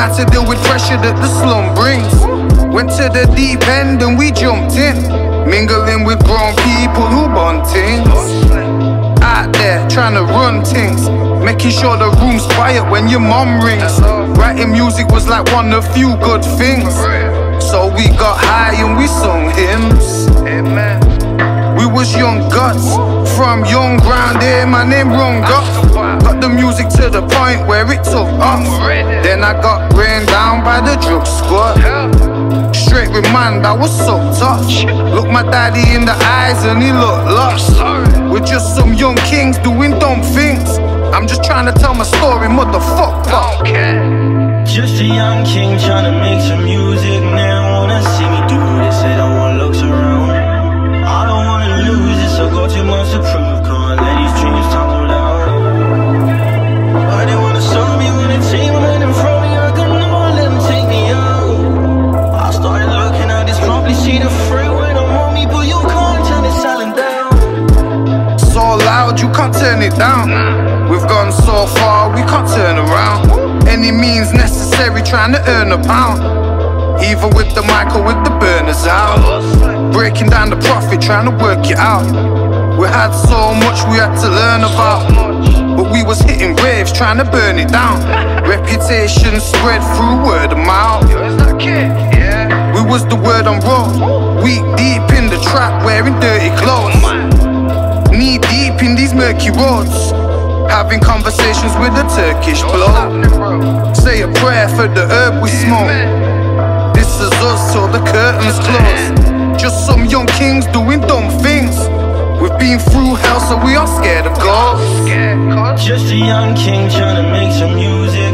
Had to deal with pressure that the slum brings. Went to the deep end and we jumped in, mingling with grown people who bond things. Out there trying to run things, making sure the room's quiet when your mom rings. Writing music was like one of few good things, so we got high and we sung hymns. We was young guts, from young ground here, my name rung up. Got the music to the point where it took off. Then I got rained down by the drug squad. Straight remand, I was so touched. Looked my daddy in the eyes and he looked lost. We're just some young kings doing dumb things. I'm just trying to tell my story, motherfucker. Just a young king trying to make some music. Now wanna see me do this, they don't want looks around. I don't wanna lose this, I got too much to prove. Can't let these dreams tumble down. I didn't wanna show me when the team went in front of me. I could never let them take me out. I started looking at this, probably see the freeway don't want me, but you can't turn this silent down. So loud, you can't turn it down. We've gone so far, we can't turn around. Any means necessary, trying to earn a pound. Even with the mic or with the burners out. Breaking down the profit, trying to work it out. We had so much we had to learn about, but we was hitting waves, trying to burn it down. Reputation spread through word of mouth. We was the word on road, week deep in the trap, wearing dirty clothes. Knee deep in these murky roads, having conversations with a Turkish bloke. Say a prayer for the herb we smoke. This is us till the curtains close. Just some young kings doing dumb things. We've been through hell, so we aren't scared of ghosts. Just a young king trying to make some music.